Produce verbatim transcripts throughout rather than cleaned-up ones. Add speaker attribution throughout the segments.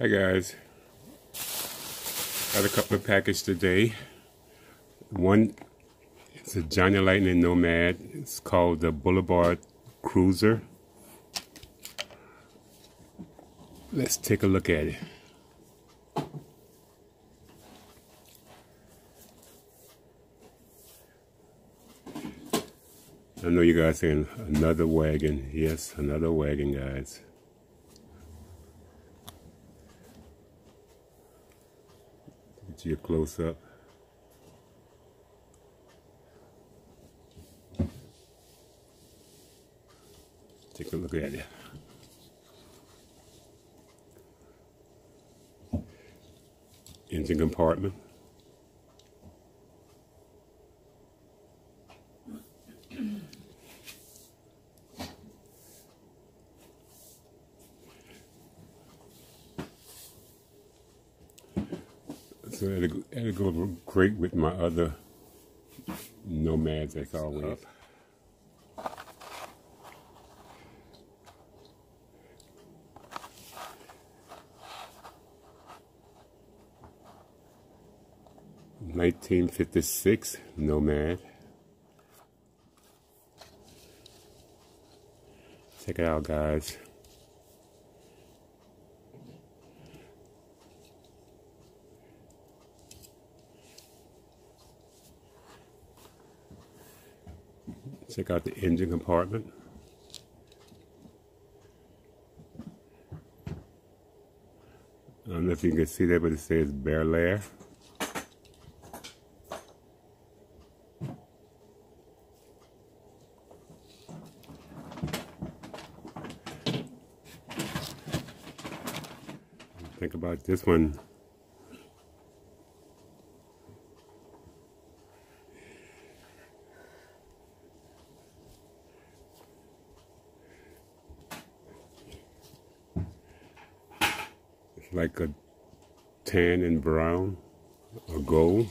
Speaker 1: Hi guys, got a couple of packages today. One is a Johnny Lightning Nomad. It's called the Boulevard Cruiser. Let's take a look at it. I know you guys saying another wagon. Yes, another wagon, guys. Get you a close up. Take a look at it. Engine compartment. So it'll, it'll go great with my other nomads, as always. nineteen fifty-six Nomad. Check it out, guys. Check out the engine compartment. I don't know if you can see that, but it says Bel Air. Think about this one. It's like a tan and brown or gold.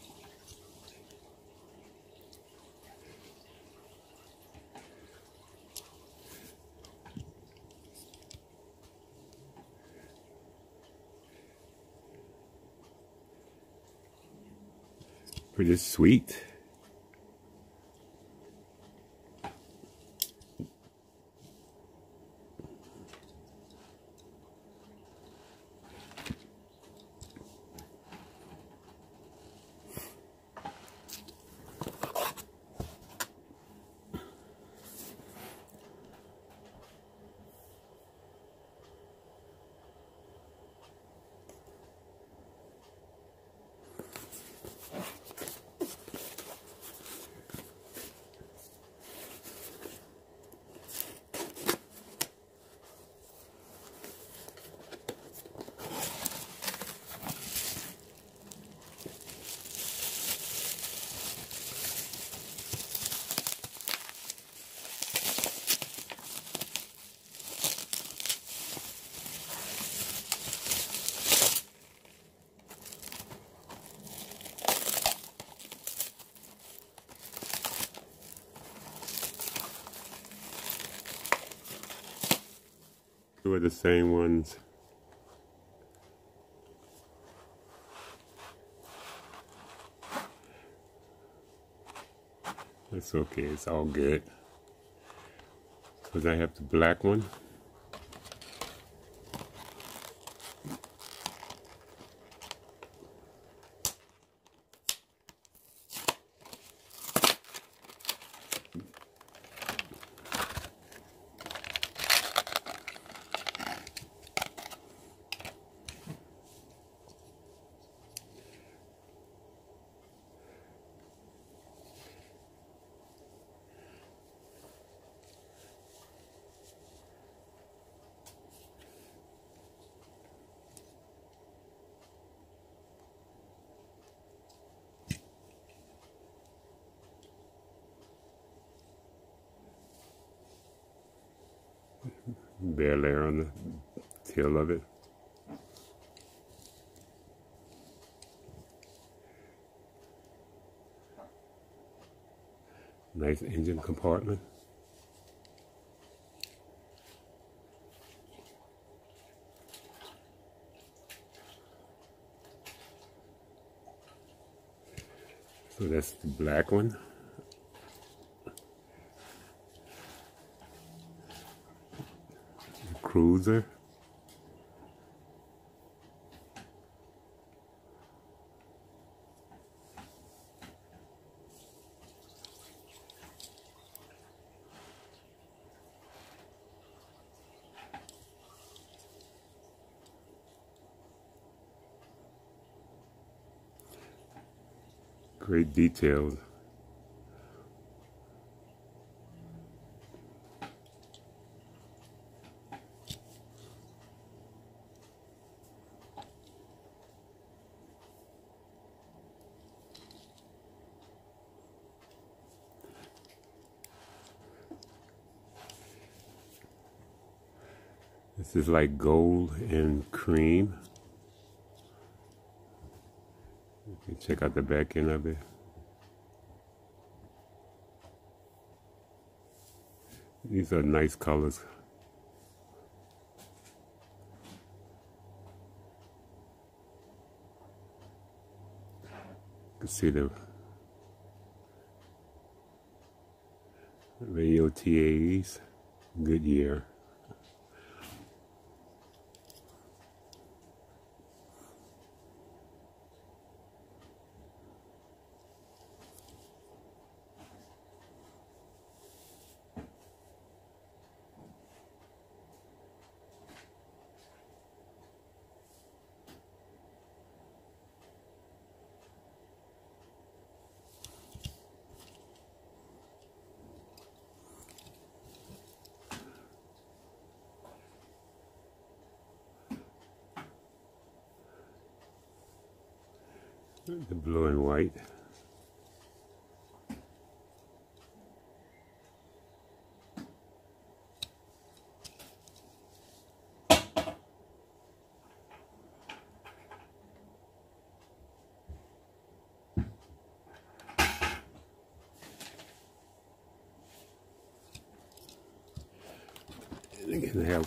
Speaker 1: Pretty sweet. Two are the same ones. That's okay, it's all good. Because I have the black one. Bel Air on the tail of it. Nice engine compartment. So that's the black one. The Cruiser. Great details. This is like gold and cream. You can check out the back end of it. These are nice colors. You can see the radio T As, Goodyear. The blue and white. And you can have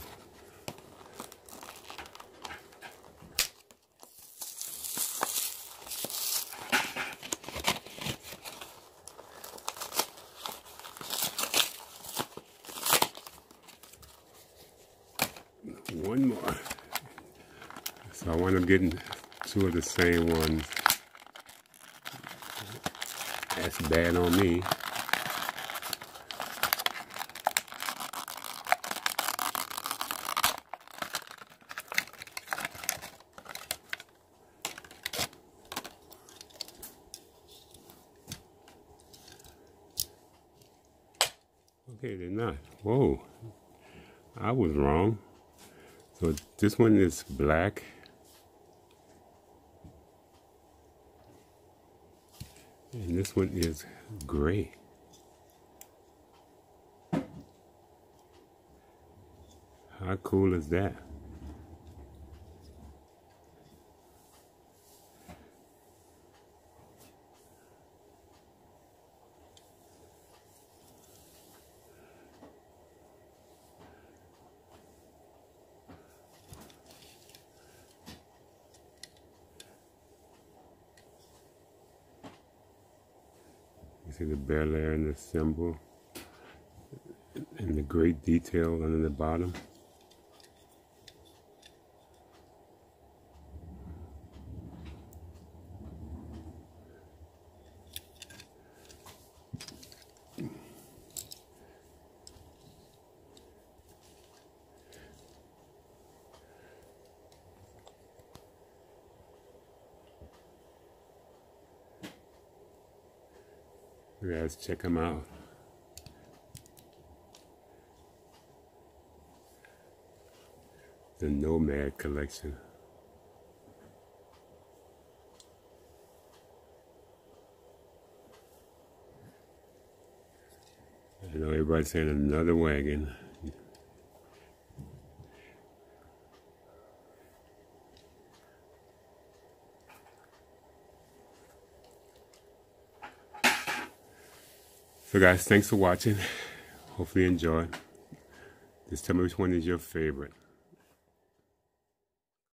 Speaker 1: one more. So I want to get two of the same ones. That's bad on me. Okay, they're not. Whoa, I was wrong. So this one is black. And this one is gray. How cool is that? You see the Bel Air and the symbol and the great detail under the bottom. You guys check them out. The Nomad collection. I know everybody's saying another wagon. So guys, thanks for watching. Hopefully you enjoyed. Just tell me which one is your favorite.